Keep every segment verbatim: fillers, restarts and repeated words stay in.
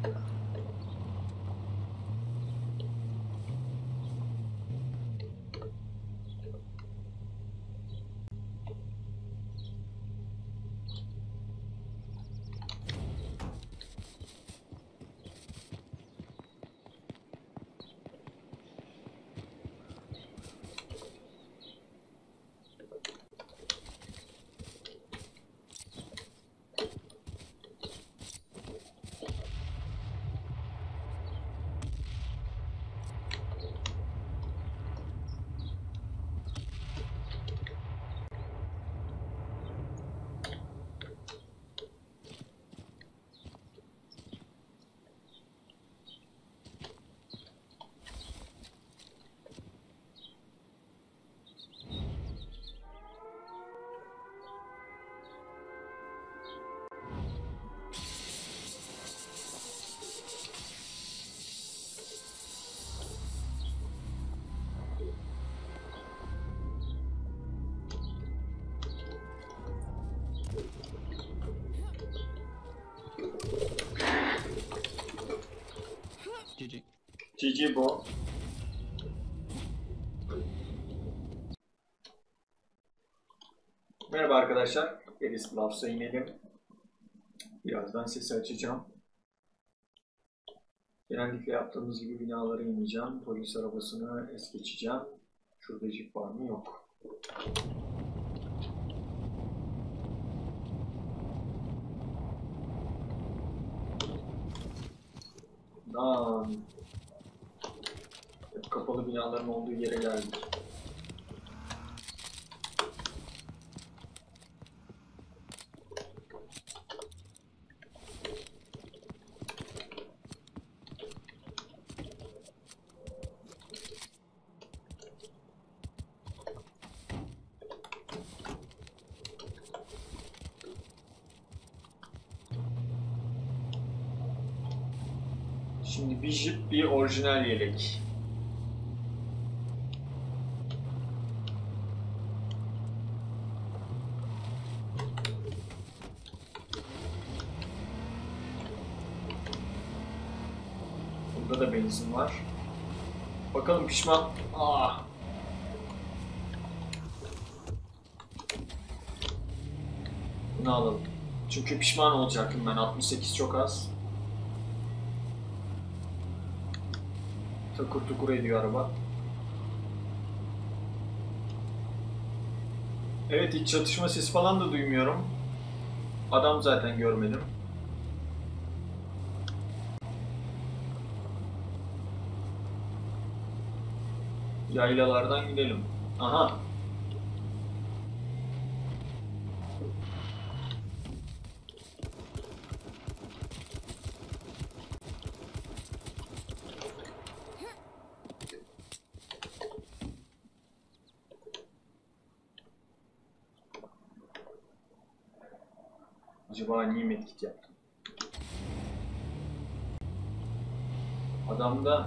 G G. G G bu. Merhaba arkadaşlar. Elis Bluffs'a inelim. Birazdan sesi açacağım. Genellikle yaptığımız gibi binalara ineceğim. Polis arabasını es geçeceğim. Şurada jip var mı? Yok. Lan. Kapalı binaların olduğu yere geldik. Şimdi bir jip, bir orijinal yelek. Burada da benzin var. Bakalım pişman... Ah. Bunu alalım. Çünkü pişman olacaktım ben. altmış sekiz çok az. Takır tukur ediyor araba. Evet, hiç çatışma sesi falan da duymuyorum. Adam zaten görmedim. Yaylalardan gidelim. Aha. Acaba niye medkit yaptım? Adamda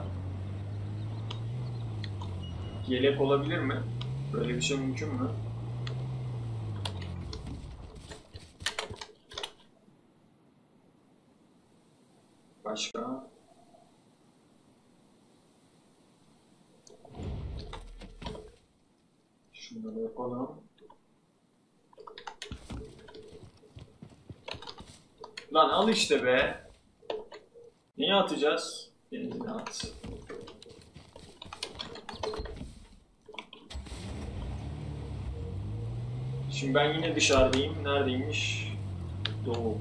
yelek olabilir mi? Böyle bir şey mümkün mü? Başka? Şunları yapalım. Lan al işte be. Neye atacağız? Benzine at. Şimdi ben yine dışarıdayım. Neredeymiş? Doğu.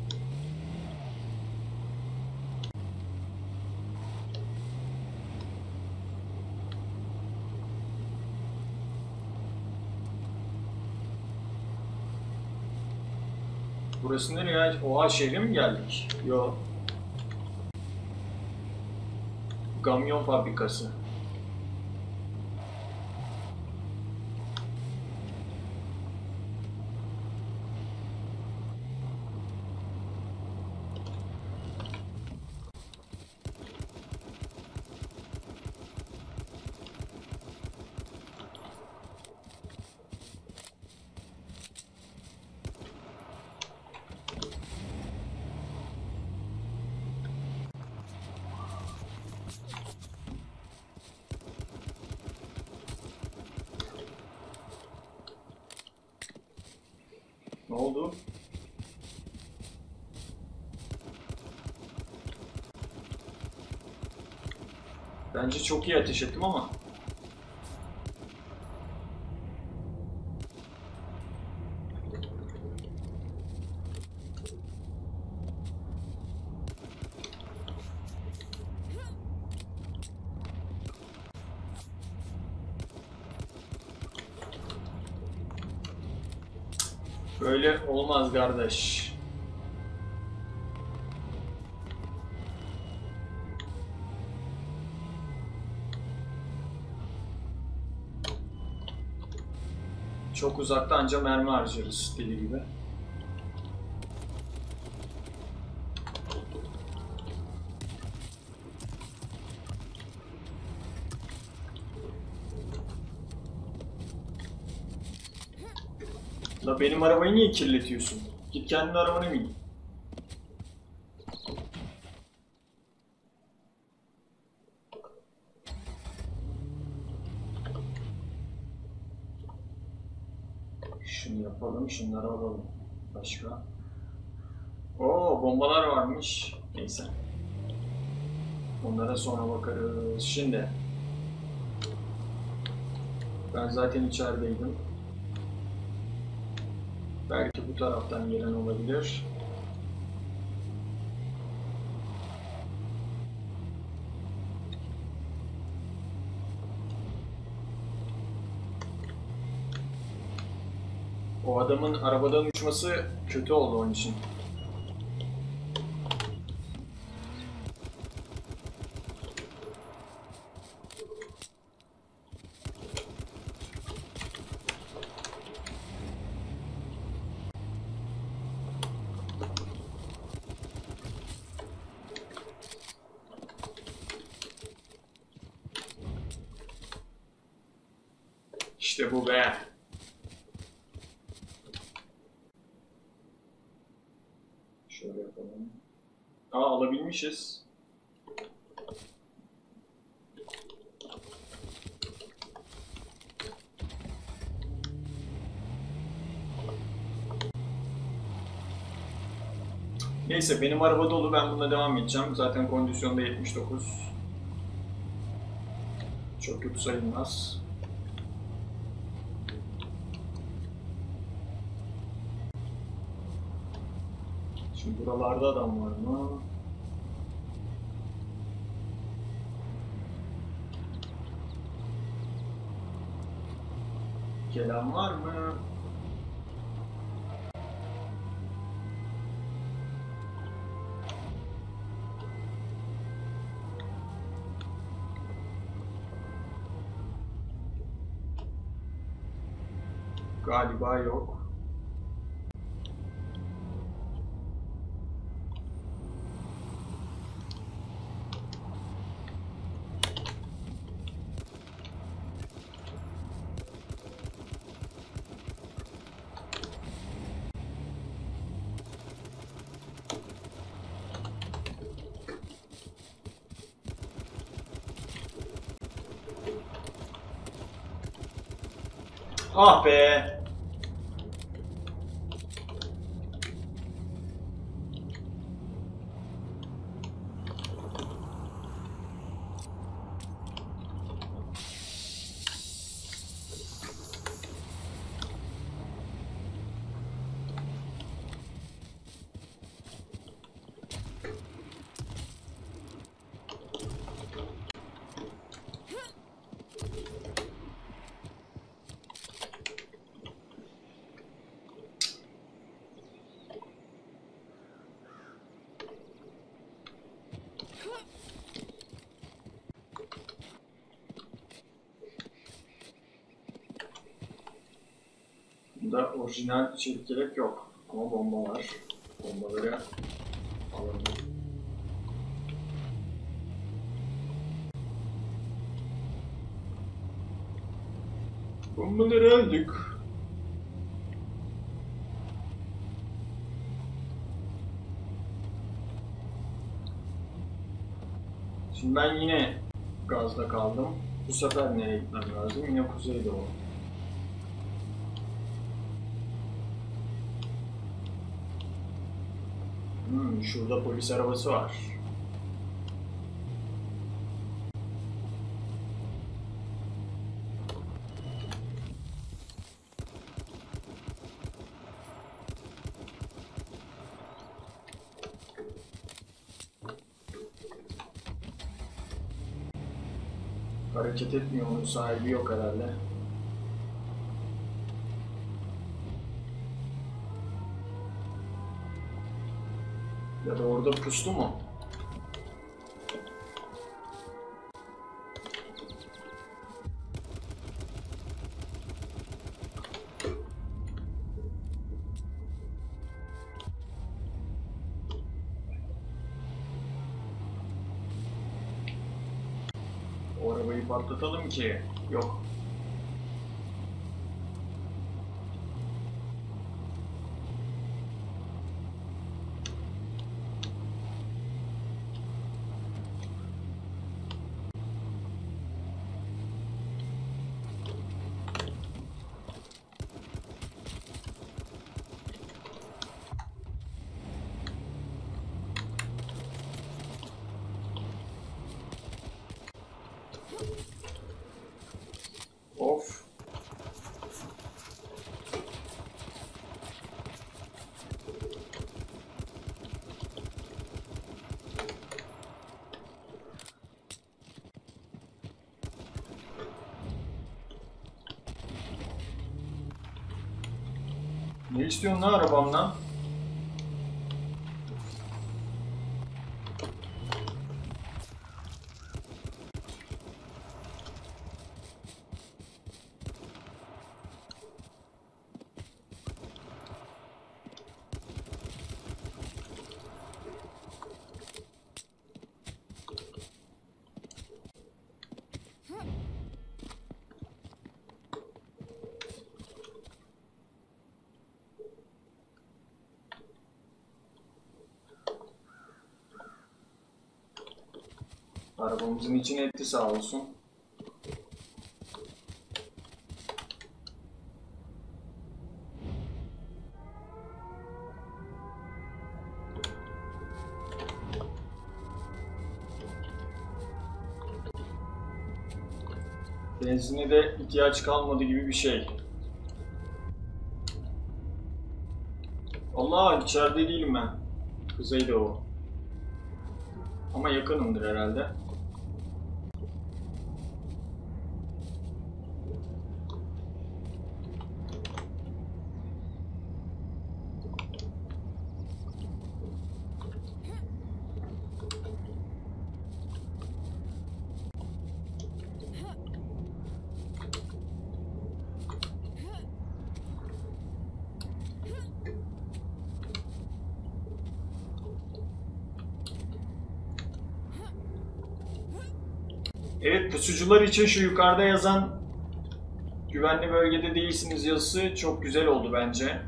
Burası nereye? Oha, şehre mi geldik? Yo. Kamyon fabrikası. Ne oldu? Bence çok iyi ateş ettim ama. Böyle olmaz kardeş. Çok uzakta anca mermi harcarız deli gibi. La benim arabayı niye kirletiyorsun? Git kendin arabana bin. Şunu yapalım, şunları alalım. Başka? Oo, bombalar varmış. Neyse. Onlara sonra bakarız. Şimdi. Ben zaten içerideydim. Belki bu taraftan gelen olabilir. O adamın arabadan uçması kötü oldu onun için. İşte bu be. Şöyle yapalım. Aa, alabilmişiz. Neyse, benim araba dolu, ben bununla devam edeceğim. Zaten kondisyonda yetmiş dokuz. Çok kötü sayılmaz. Şimdi buralarda adam var mı? Gelen var mı? Galiba yok. Ah be! Bunda orijinal çelik yelek yok ama bomba var. Bombaları alalım. Bombaları aldık. Şimdi ben yine gazda kaldım. Bu sefer nereye gitmem lazım? Yine kuzeydoğu. Hmm, şurada polis arabası var. Hareket etmiyor, onun sahibi yok herhalde. Ya da orada pustu mu? O arabayı patlatalım ki. Yok. Of. Ne istiyorsun lan arabamdan? Arabamızın içine etti sağ olsun. Benzine de ihtiyaç kalmadı gibi bir şey. Allah, içeride değilim ben. Kuzeydoğu. Ama yakınımdır herhalde. Evet, pusucular için şu yukarıda yazan güvenli bölgede değilsiniz yazısı çok güzel oldu bence.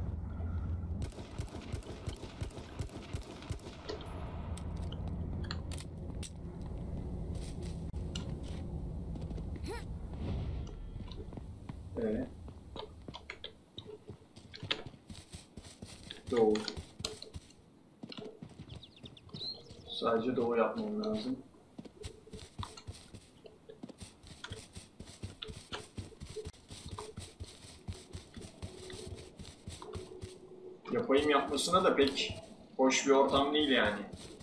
Evet. Doğu. Sadece doğu yapmam lazım. Yapayım yapmasına da pek hoş bir ortam değil yani.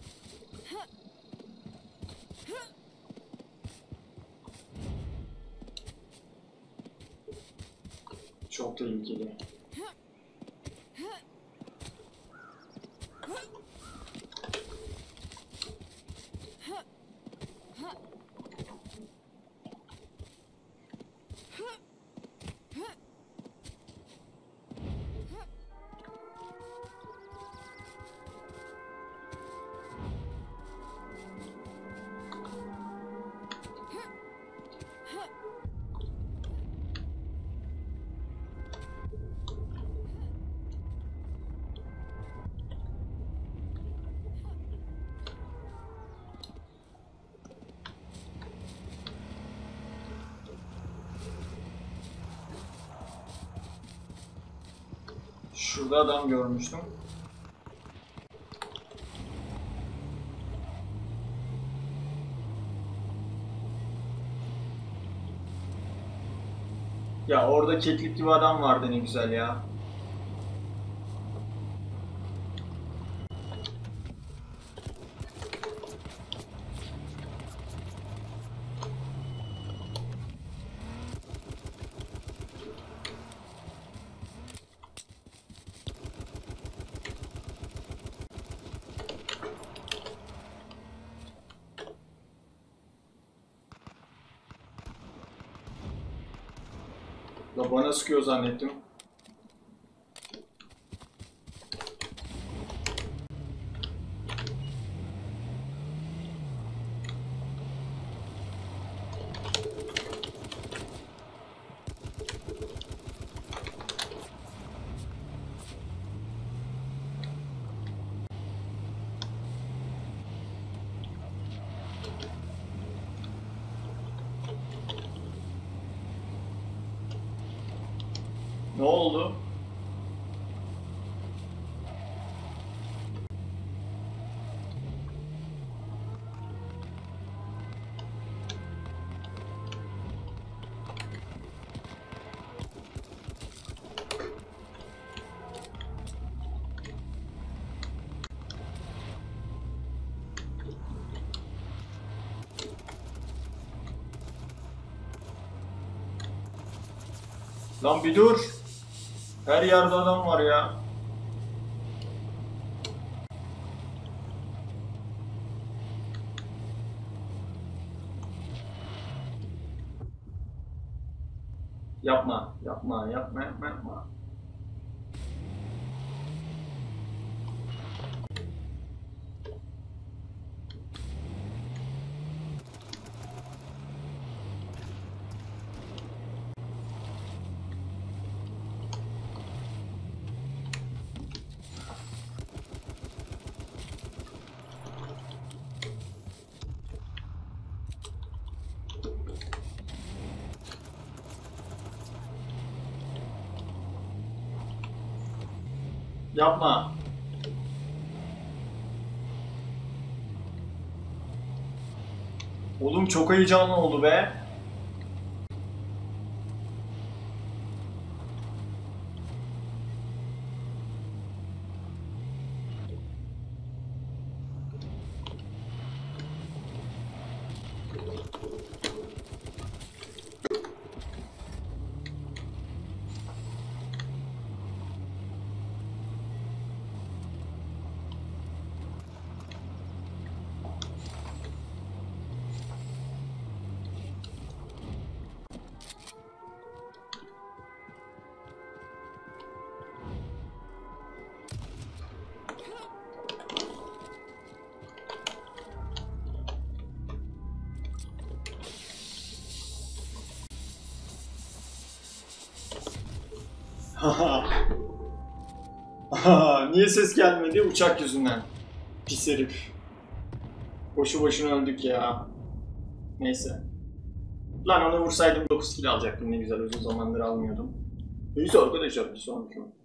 Çok tehlikeli. Şurada adam görmüştüm. Ya orada keklik gibi adam vardı, ne güzel ya. La bana sıkıyor zannettim. Ne oldu? Lan bir dur. Her yerde adam var ya. Yapma, yapma, yapma, yapma, yapma. Yapma. Oğlum çok heyecanlı oldu be. Niye ses gelmedi? Uçak yüzünden. Pis herif. Boşu boşuna öldük ya. Neyse. Lan onu vursaydım dokuz kill alacaktım, ne güzel, uzun zamandır almıyordum. Neyse arkadaşlar, bir sonraki